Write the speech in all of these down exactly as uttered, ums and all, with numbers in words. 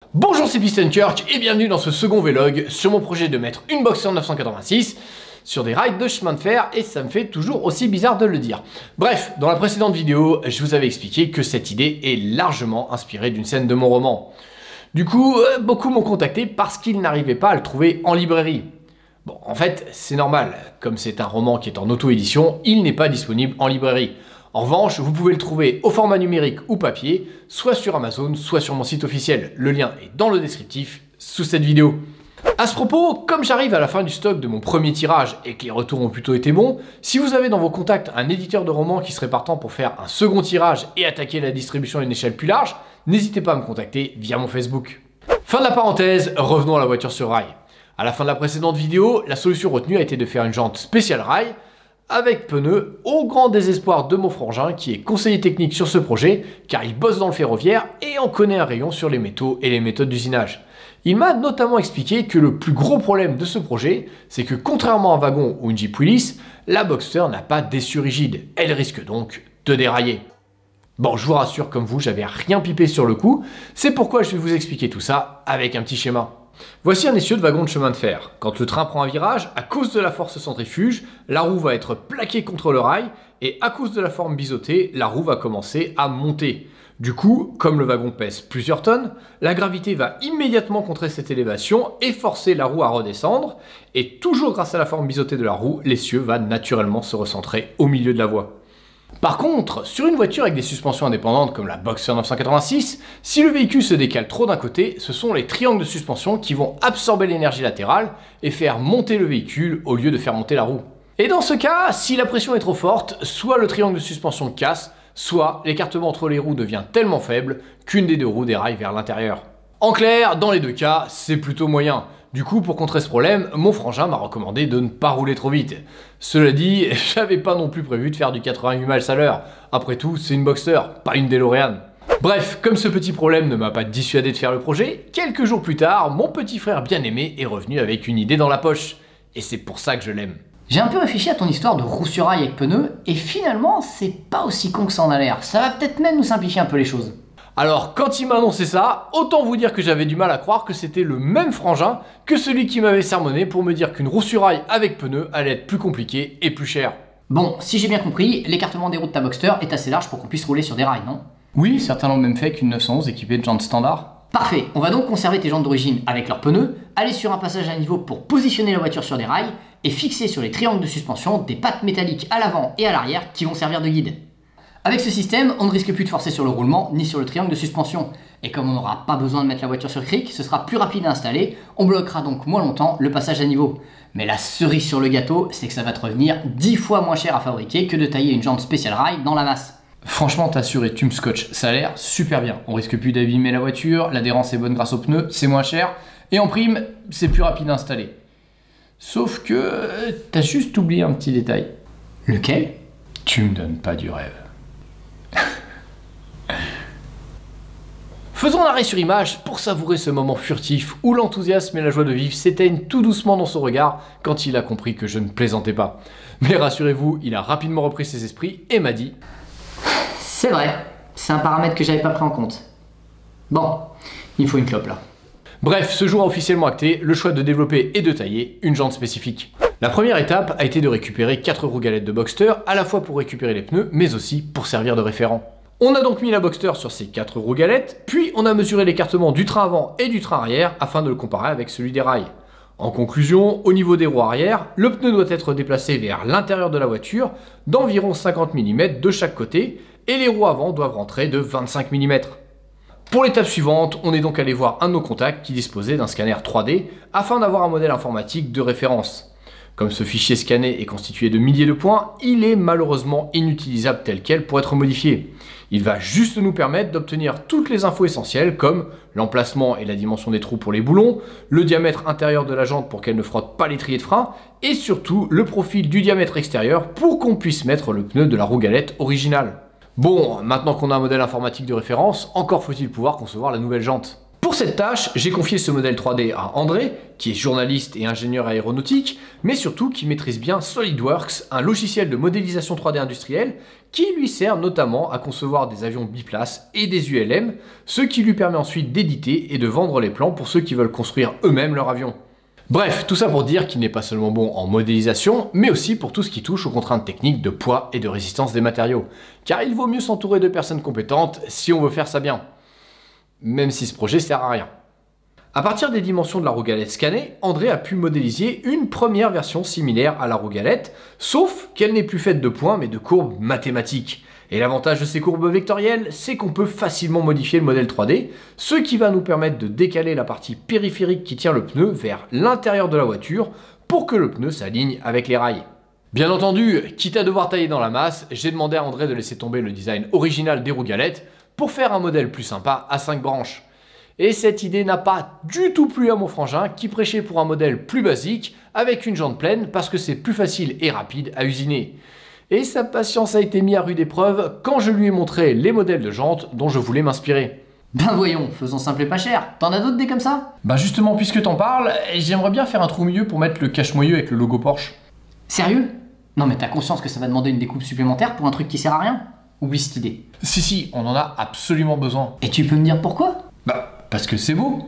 Bonjour, c'est PistonKirk et bienvenue dans ce second vlog sur mon projet de mettre une Boxster neuf cent quatre-vingt-six sur des rails de chemin de fer, et ça me fait toujours aussi bizarre de le dire. Bref, dans la précédente vidéo, je vous avais expliqué que cette idée est largement inspirée d'une scène de mon roman. Du coup, beaucoup m'ont contacté parce qu'ils n'arrivaient pas à le trouver en librairie. Bon, en fait, c'est normal, comme c'est un roman qui est en auto-édition, il n'est pas disponible en librairie. En revanche, vous pouvez le trouver au format numérique ou papier, soit sur Amazon, soit sur mon site officiel. Le lien est dans le descriptif sous cette vidéo. À ce propos, comme j'arrive à la fin du stock de mon premier tirage et que les retours ont plutôt été bons, si vous avez dans vos contacts un éditeur de romans qui serait partant pour faire un second tirage et attaquer la distribution à une échelle plus large, n'hésitez pas à me contacter via mon Facebook. Fin de la parenthèse, revenons à la voiture sur rail. À la fin de la précédente vidéo, la solution retenue a été de faire une jante spéciale rail avec pneus, au grand désespoir de mon frangin qui est conseiller technique sur ce projet car il bosse dans le ferroviaire et en connaît un rayon sur les métaux et les méthodes d'usinage. Il m'a notamment expliqué que le plus gros problème de ce projet, c'est que contrairement à un wagon ou une Jeep Willys, la Boxster n'a pas d'essieu rigide. Elle risque donc de dérailler. Bon, je vous rassure, comme vous, j'avais rien pipé sur le coup, c'est pourquoi je vais vous expliquer tout ça avec un petit schéma. Voici un essieu de wagon de chemin de fer. Quand le train prend un virage, à cause de la force centrifuge, la roue va être plaquée contre le rail et à cause de la forme biseautée, la roue va commencer à monter. Du coup, comme le wagon pèse plusieurs tonnes, la gravité va immédiatement contrer cette élévation et forcer la roue à redescendre, et toujours grâce à la forme biseautée de la roue, l'essieu va naturellement se recentrer au milieu de la voie. Par contre, sur une voiture avec des suspensions indépendantes comme la Boxster neuf cent quatre-vingt-six, si le véhicule se décale trop d'un côté, ce sont les triangles de suspension qui vont absorber l'énergie latérale et faire monter le véhicule au lieu de faire monter la roue. Et dans ce cas, si la pression est trop forte, soit le triangle de suspension casse, soit l'écartement entre les roues devient tellement faible qu'une des deux roues déraille vers l'intérieur. En clair, dans les deux cas, c'est plutôt moyen. Du coup, pour contrer ce problème, mon frangin m'a recommandé de ne pas rouler trop vite. Cela dit, j'avais pas non plus prévu de faire du quatre-vingt-huit miles à l'heure. Après tout, c'est une Boxster, pas une DeLorean. Bref, comme ce petit problème ne m'a pas dissuadé de faire le projet, quelques jours plus tard, mon petit frère bien-aimé est revenu avec une idée dans la poche. Et c'est pour ça que je l'aime. J'ai un peu réfléchi à ton histoire de roue sur rail avec pneus, et finalement, c'est pas aussi con que ça en a l'air. Ça va peut-être même nous simplifier un peu les choses. Alors, quand il m'a annoncé ça, autant vous dire que j'avais du mal à croire que c'était le même frangin que celui qui m'avait sermonné pour me dire qu'une roue sur rail avec pneus allait être plus compliquée et plus chère. Bon, si j'ai bien compris, l'écartement des roues de ta Boxster est assez large pour qu'on puisse rouler sur des rails, non? Oui, certains l'ont même fait qu'une neuf cent onze équipée de jantes standard. Parfait, on va donc conserver tes jantes d'origine avec leurs pneus, aller sur un passage à niveau pour positionner la voiture sur des rails, et fixer sur les triangles de suspension des pattes métalliques à l'avant et à l'arrière qui vont servir de guide. Avec ce système, on ne risque plus de forcer sur le roulement ni sur le triangle de suspension. Et comme on n'aura pas besoin de mettre la voiture sur cric, ce sera plus rapide à installer, on bloquera donc moins longtemps le passage à niveau. Mais la cerise sur le gâteau, c'est que ça va te revenir dix fois moins cher à fabriquer que de tailler une jante spéciale rail dans la masse. Franchement, t'assures et tu me scotches, ça a l'air super bien. On risque plus d'abîmer la voiture, l'adhérence est bonne grâce aux pneus, c'est moins cher, et en prime, c'est plus rapide à installer. Sauf que t'as juste oublié un petit détail. Lequel? Tu me donnes pas du rêve. Faisons un arrêt sur image pour savourer ce moment furtif où l'enthousiasme et la joie de vivre s'éteignent tout doucement dans son regard quand il a compris que je ne plaisantais pas. Mais rassurez-vous, il a rapidement repris ses esprits et m'a dit: c'est vrai, c'est un paramètre que j'avais pas pris en compte. Bon, il faut une clope là. Bref, ce jour a officiellement acté le choix de développer et de tailler une jante spécifique. La première étape a été de récupérer quatre roues galettes de Boxster, à la fois pour récupérer les pneus, mais aussi pour servir de référent. On a donc mis la Boxster sur ces quatre roues galettes, puis on a mesuré l'écartement du train avant et du train arrière afin de le comparer avec celui des rails. En conclusion, au niveau des roues arrière, le pneu doit être déplacé vers l'intérieur de la voiture d'environ cinquante millimètres de chaque côté, et les roues avant doivent rentrer de vingt-cinq millimètres. Pour l'étape suivante, on est donc allé voir un de nos contacts qui disposait d'un scanner trois D afin d'avoir un modèle informatique de référence. Comme ce fichier scanné est constitué de milliers de points, il est malheureusement inutilisable tel quel pour être modifié. Il va juste nous permettre d'obtenir toutes les infos essentielles comme l'emplacement et la dimension des trous pour les boulons, le diamètre intérieur de la jante pour qu'elle ne frotte pas l'étrier de frein, et surtout le profil du diamètre extérieur pour qu'on puisse mettre le pneu de la roue galette originale. Bon, maintenant qu'on a un modèle informatique de référence, encore faut-il pouvoir concevoir la nouvelle jante. Pour Pour cette tâche, j'ai confié ce modèle trois D à André, qui est journaliste et ingénieur aéronautique, mais surtout qui maîtrise bien SolidWorks, un logiciel de modélisation trois D industrielle qui lui sert notamment à concevoir des avions biplaces et des U L M, ce qui lui permet ensuite d'éditer et de vendre les plans pour ceux qui veulent construire eux-mêmes leur avion. Bref, tout ça pour dire qu'il n'est pas seulement bon en modélisation, mais aussi pour tout ce qui touche aux contraintes techniques de poids et de résistance des matériaux, car il vaut mieux s'entourer de personnes compétentes si on veut faire ça bien. Même si ce projet sert à rien. À partir des dimensions de la roue galette scannées, André a pu modéliser une première version similaire à la roue galette, sauf qu'elle n'est plus faite de points mais de courbes mathématiques. Et l'avantage de ces courbes vectorielles, c'est qu'on peut facilement modifier le modèle trois D, ce qui va nous permettre de décaler la partie périphérique qui tient le pneu vers l'intérieur de la voiture pour que le pneu s'aligne avec les rails. Bien entendu, quitte à devoir tailler dans la masse, j'ai demandé à André de laisser tomber le design original des roues galettes pour faire un modèle plus sympa à cinq branches. Et cette idée n'a pas du tout plu à mon frangin qui prêchait pour un modèle plus basique avec une jante pleine parce que c'est plus facile et rapide à usiner. Et sa patience a été mise à rude épreuve quand je lui ai montré les modèles de jantes dont je voulais m'inspirer. Ben voyons, faisons simple et pas cher. T'en as d'autres des comme ça? Bah justement, puisque t'en parles, j'aimerais bien faire un trou au milieu pour mettre le cache-moyeu avec le logo Porsche. Sérieux? Non mais t'as conscience que ça va demander une découpe supplémentaire pour un truc qui sert à rien? Oublie cette idée. Si si, on en a absolument besoin. Et tu peux me dire pourquoi? Bah, parce que c'est beau.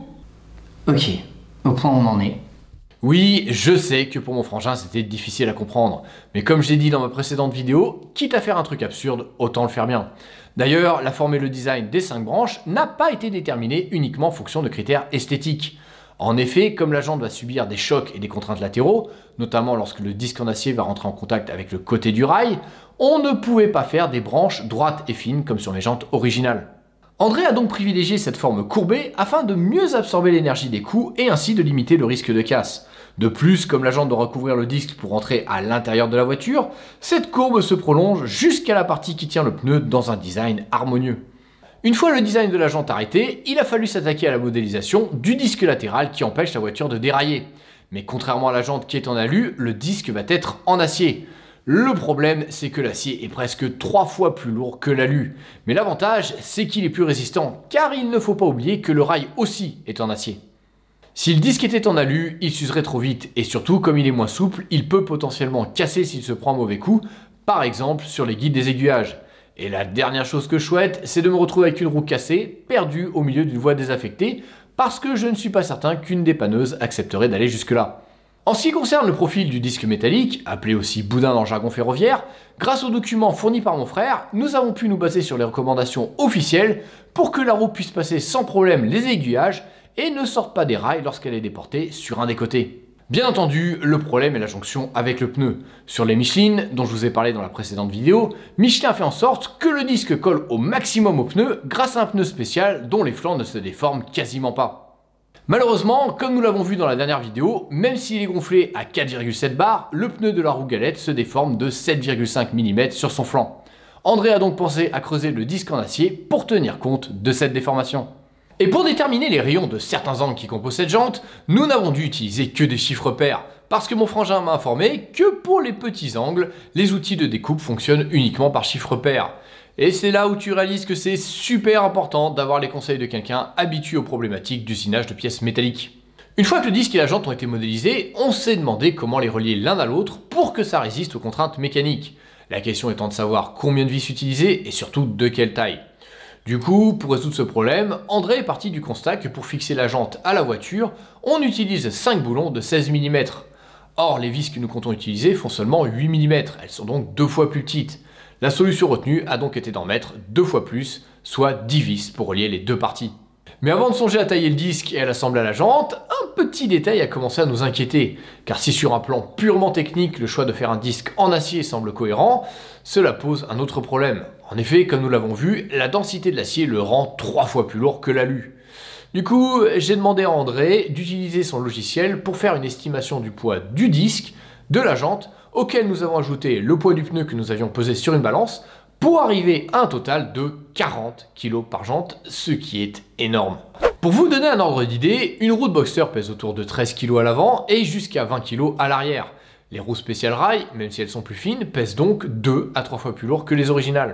Ok, au point où on en est. Oui, je sais que pour mon frangin c'était difficile à comprendre, mais comme j'ai dit dans ma précédente vidéo, quitte à faire un truc absurde, autant le faire bien. D'ailleurs, la forme et le design des cinq branches n'a pas été déterminé uniquement en fonction de critères esthétiques. En effet, comme la jante va subir des chocs et des contraintes latéraux, notamment lorsque le disque en acier va rentrer en contact avec le côté du rail, on ne pouvait pas faire des branches droites et fines comme sur mes jantes originales. André a donc privilégié cette forme courbée afin de mieux absorber l'énergie des coups et ainsi de limiter le risque de casse. De plus, comme la jante doit recouvrir le disque pour entrer à l'intérieur de la voiture, cette courbe se prolonge jusqu'à la partie qui tient le pneu dans un design harmonieux. Une fois le design de la jante arrêté, il a fallu s'attaquer à la modélisation du disque latéral qui empêche la voiture de dérailler. Mais contrairement à la jante qui est en alu, le disque va être en acier. Le problème, c'est que l'acier est presque trois fois plus lourd que l'alu. Mais l'avantage, c'est qu'il est plus résistant, car il ne faut pas oublier que le rail aussi est en acier. Si le disque était en alu, il s'userait trop vite, et surtout, comme il est moins souple, il peut potentiellement casser s'il se prend un mauvais coup, par exemple sur les guides des aiguillages. Et la dernière chose que je souhaite, c'est de me retrouver avec une roue cassée, perdue au milieu d'une voie désaffectée, parce que je ne suis pas certain qu'une dépanneuses accepterait d'aller jusque-là. En ce qui concerne le profil du disque métallique, appelé aussi boudin dans le jargon ferroviaire, grâce aux documents fournis par mon frère, nous avons pu nous baser sur les recommandations officielles pour que la roue puisse passer sans problème les aiguillages et ne sorte pas des rails lorsqu'elle est déportée sur un des côtés. Bien entendu, le problème est la jonction avec le pneu. Sur les Michelin, dont je vous ai parlé dans la précédente vidéo, Michelin a fait en sorte que le disque colle au maximum au pneu grâce à un pneu spécial dont les flancs ne se déforment quasiment pas. Malheureusement, comme nous l'avons vu dans la dernière vidéo, même s'il est gonflé à quatre virgule sept bars, le pneu de la roue galette se déforme de sept virgule cinq millimètres sur son flanc. André a donc pensé à creuser le disque en acier pour tenir compte de cette déformation. Et pour déterminer les rayons de certains angles qui composent cette jante, nous n'avons dû utiliser que des chiffres pairs, parce que mon frangin m'a informé que pour les petits angles, les outils de découpe fonctionnent uniquement par chiffres pairs. Et c'est là où tu réalises que c'est super important d'avoir les conseils de quelqu'un habitué aux problématiques d'usinage de pièces métalliques. Une fois que le disque et la jante ont été modélisés, on s'est demandé comment les relier l'un à l'autre pour que ça résiste aux contraintes mécaniques. La question étant de savoir combien de vis utiliser et surtout de quelle taille. Du coup, pour résoudre ce problème, André est parti du constat que pour fixer la jante à la voiture, on utilise cinq boulons de seize millimètres. Or, les vis que nous comptons utiliser font seulement huit millimètres, elles sont donc deux fois plus petites. La solution retenue a donc été d'en mettre deux fois plus, soit dix vis pour relier les deux parties. Mais avant de songer à tailler le disque et à l'assembler à la jante, un petit détail a commencé à nous inquiéter, car si sur un plan purement technique, le choix de faire un disque en acier semble cohérent, cela pose un autre problème. En effet, comme nous l'avons vu, la densité de l'acier le rend trois fois plus lourd que l'alu. Du coup, j'ai demandé à André d'utiliser son logiciel pour faire une estimation du poids du disque, de la jante, auquel nous avons ajouté le poids du pneu que nous avions pesé sur une balance, pour arriver à un total de quarante kilos par jante, ce qui est énorme. Pour vous donner un ordre d'idée, une roue de boxer pèse autour de treize kilos à l'avant et jusqu'à vingt kilos à l'arrière. Les roues spéciales rail, même si elles sont plus fines, pèsent donc deux à trois fois plus lourd que les originales.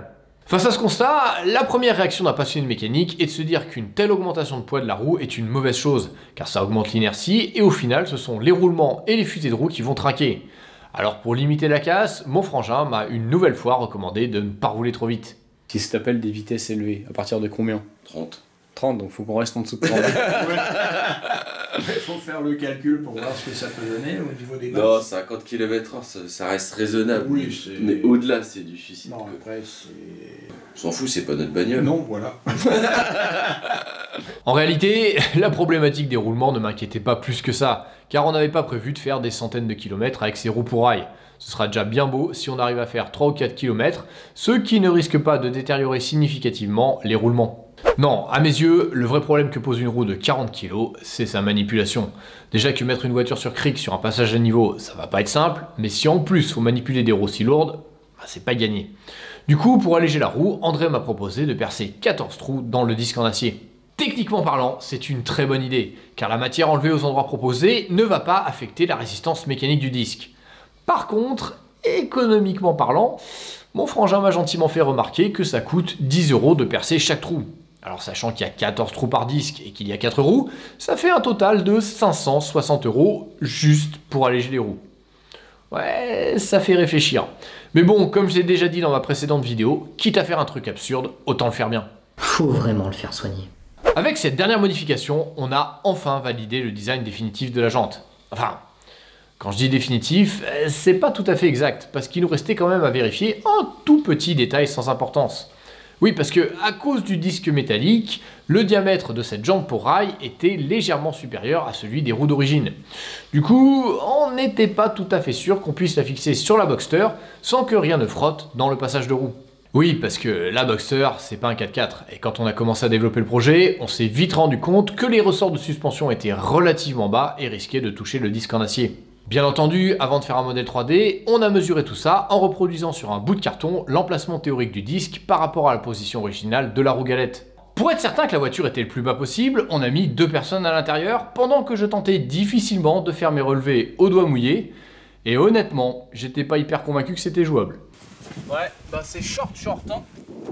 Face à ce constat, la première réaction d'un passionné de mécanique est de se dire qu'une telle augmentation de poids de la roue est une mauvaise chose, car ça augmente l'inertie et au final ce sont les roulements et les fusées de roue qui vont trinquer. Alors pour limiter la casse, mon frangin m'a une nouvelle fois recommandé de ne pas rouler trop vite. Qui s'appelle des vitesses élevées, à partir de combien? trente. trente, donc faut qu'on reste en dessous de trente. Il faut faire le calcul pour voir ce que ça peut donner au niveau des Non, masses. cinquante kilomètres heure, ça, ça reste raisonnable. Oui, c'est... Mais au-delà, c'est du suicide. Non, quoi. après, c'est... On s'en fout, c'est pas notre bagnole. Non, voilà. En réalité, la problématique des roulements ne m'inquiétait pas plus que ça, car on n'avait pas prévu de faire des centaines de kilomètres avec ces roues pour rail. Ce sera déjà bien beau si on arrive à faire trois ou quatre kilomètres, ce qui ne risque pas de détériorer significativement les roulements. Non, à mes yeux, le vrai problème que pose une roue de quarante kilos, c'est sa manipulation. Déjà que mettre une voiture sur cric sur un passage à niveau, ça va pas être simple, mais si en plus faut manipuler des roues si lourdes, bah c'est pas gagné. Du coup, pour alléger la roue, André m'a proposé de percer quatorze trous dans le disque en acier. Techniquement parlant, c'est une très bonne idée, car la matière enlevée aux endroits proposés ne va pas affecter la résistance mécanique du disque. Par contre, économiquement parlant, mon frangin m'a gentiment fait remarquer que ça coûte dix euros de percer chaque trou. Alors sachant qu'il y a quatorze trous par disque et qu'il y a quatre roues, ça fait un total de cinq cent soixante euros juste pour alléger les roues. Ouais, ça fait réfléchir. Mais bon, comme je l'ai déjà dit dans ma précédente vidéo, quitte à faire un truc absurde, autant le faire bien. Faut vraiment le faire soigner. Avec cette dernière modification, on a enfin validé le design définitif de la jante. Enfin, quand je dis définitif, c'est pas tout à fait exact, parce qu'il nous restait quand même à vérifier un tout petit détail sans importance. Oui, parce que à cause du disque métallique, le diamètre de cette jambe pour rail était légèrement supérieur à celui des roues d'origine. Du coup, on n'était pas tout à fait sûr qu'on puisse la fixer sur la Boxster sans que rien ne frotte dans le passage de roue. Oui, parce que la Boxster, c'est pas un quatre-quatre, et quand on a commencé à développer le projet, on s'est vite rendu compte que les ressorts de suspension étaient relativement bas et risquaient de toucher le disque en acier. Bien entendu, avant de faire un modèle trois D, on a mesuré tout ça en reproduisant sur un bout de carton l'emplacement théorique du disque par rapport à la position originale de la roue galette. Pour être certain que la voiture était le plus bas possible, on a mis deux personnes à l'intérieur pendant que je tentais difficilement de faire mes relevés au doigt mouillé, et honnêtement, j'étais pas hyper convaincu que c'était jouable. Ouais, bah c'est short short hein.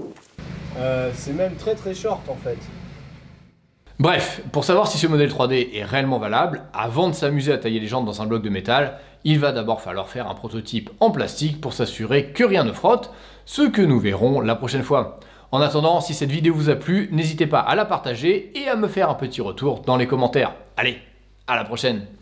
Euh, c'est même très très short en fait. Bref, pour savoir si ce modèle trois D est réellement valable, avant de s'amuser à tailler les jantes dans un bloc de métal, il va d'abord falloir faire un prototype en plastique pour s'assurer que rien ne frotte, ce que nous verrons la prochaine fois. En attendant, si cette vidéo vous a plu, n'hésitez pas à la partager et à me faire un petit retour dans les commentaires. Allez, à la prochaine!